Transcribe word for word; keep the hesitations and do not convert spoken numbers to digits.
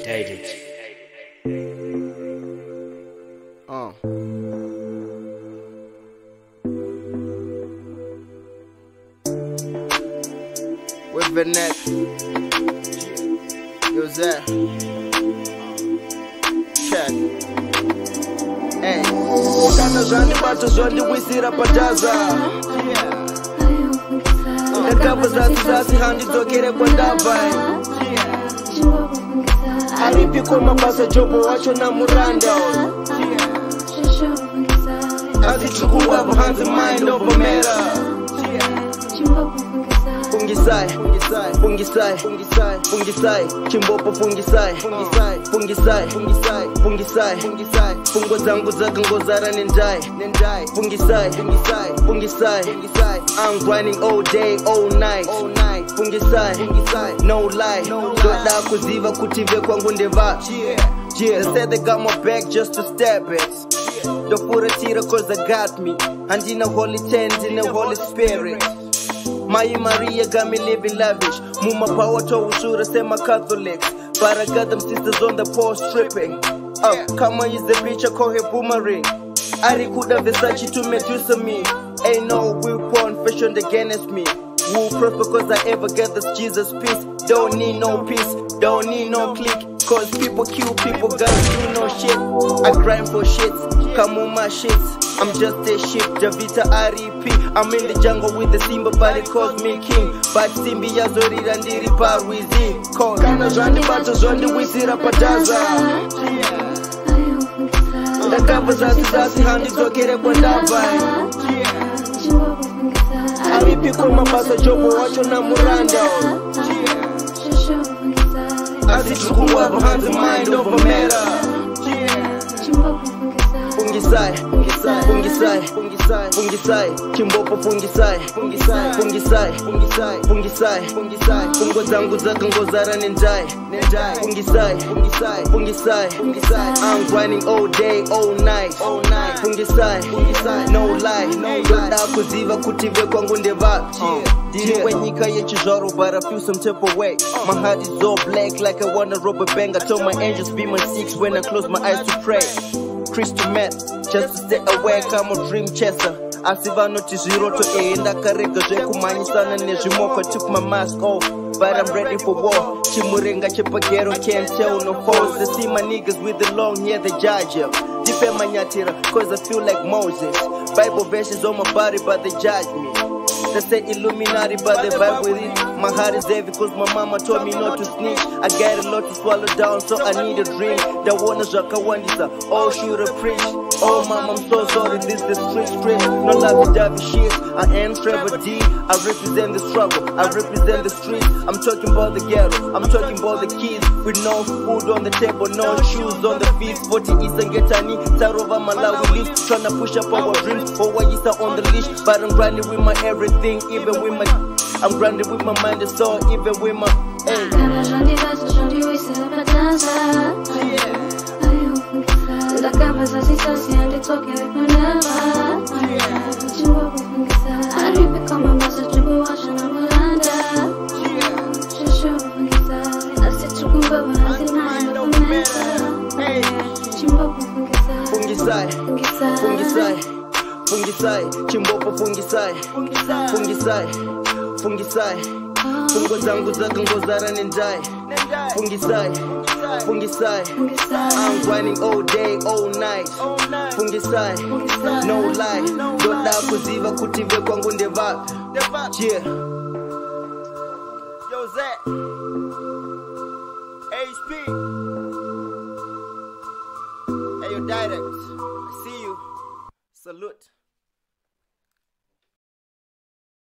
Dated. Uh. With Vanette. Yo, Zach. Check. Hey. Kana zandi bato zondi wisira padaza. Ndakava zasi zasi handi dzokere kwandabvai. Aripi mabasa jobo wacho na muranda. Azichukua buhanzi mind over matter. Fungisai, fungisai, fungisai, fungisai, fungisai, chimbopo fungisai, fungisai, fungisai, fungisai, fungisai, fungisai, fungo zangu zakangozara nendai, nendai, fungisai, fungisai, fungisai, fungisai. I'm grinding all day, all night, all night, fungisai, fungisai, no lie, doda kuziva kutive kwangu ndeva. Yeah, they said they got my back just to stab it. The pura tira cause they got me, and in a holy tent, in a holy spirit. My Maria got me living lavish. Muma power to usura say my Catholics, but I got them sisters on the pole stripping. Uh, Kama is the bitch, I call her boomerang. Arikuda Versace to Medusa me. Ain't no weapon fashioned against me. Woo prosper cause I ever get this Jesus peace. Don't need no peace, don't need no click. Cause people kill people, guys do no shit. I grind for shit, come on my shits. I'm just a shit, Javita R E P. I'm in the jungle with the Simba, but it calls me king. But Simbi Yazori and Diri Parwizi. Cause Kana Zandi Bato Zondi Wisira Padaza. Ndakava zasi zasi handi dzokere kwandabvai. Aripi mabasa jobo wacho na muranda. Azichukua buhanzi mind over matter. Fungisai, fungisai, fungisai, fungisai, fungisai, chimbopo fungisai, fungisai, fungisai, fungisai, fungisai, fungisai, fungo zangu zakangozara nendai, nendai, fungisai, fungisai, fungisai, fungisai. I'm grinding all day, all night, all night, fungisai, fungisai, no lie, no doda kuziva kutive kwangu ndeva. Diri wenyika yechizvaro but I feel some type of way. My heart is all black like I wanna rob a bank. I told my angels be my six when I close my eyes to pray. Crystal meth, just to stay awake, I'm a dream chaser. Asiva noti zero to A, ndakarega zvekumanyisana nezvimoko. I took my mask off, but I'm ready for war. Chimurenga chepagero, can't tell no foes. They see my niggas with the long hair, they judge them. Dipe manyatira, cause I feel like Moses. Bible verses on my body, but they judge me. They say Illuminati, but they vibe with it. My heart is heavy cause my mama told me not to snitch. I got a lot to swallow down, so I need a drink. The one is Jakawandisa, oh should have preached. Oh mama, I'm so sorry, this the street street. No lovey-dovey shit, I am Trevor D. I represent the struggle, I represent the streets. I'm talking about the ghetto, I'm talking about the kids. With no food on the table, no shoes on the feet. forty Eastern Getani, Tarova Malawi leaves. Tryna push up our dreams, for Wayisa on the leash. But I'm grinding with my everything, even with my I'm grinding with my mind and soul, even with my hey. Ndakava zasi zasi handi dzokere kwandabvai. Aripi mabasa jobo wacho na muranda. Asichukua buhanzi mind over matter. Chimbopo fungisai, fungisai, fungisai, fungisai, chimbopo fungisai, fungisai, fungisai. Fungo zangu zakangozara nendai, fungisai, fungisai. I'm grinding all day, all night, fungisai, no lie, doda kuziva kutive kwangu ndeva. Yeah. Yo Zach, H P, hey yo direct, I see you, salute.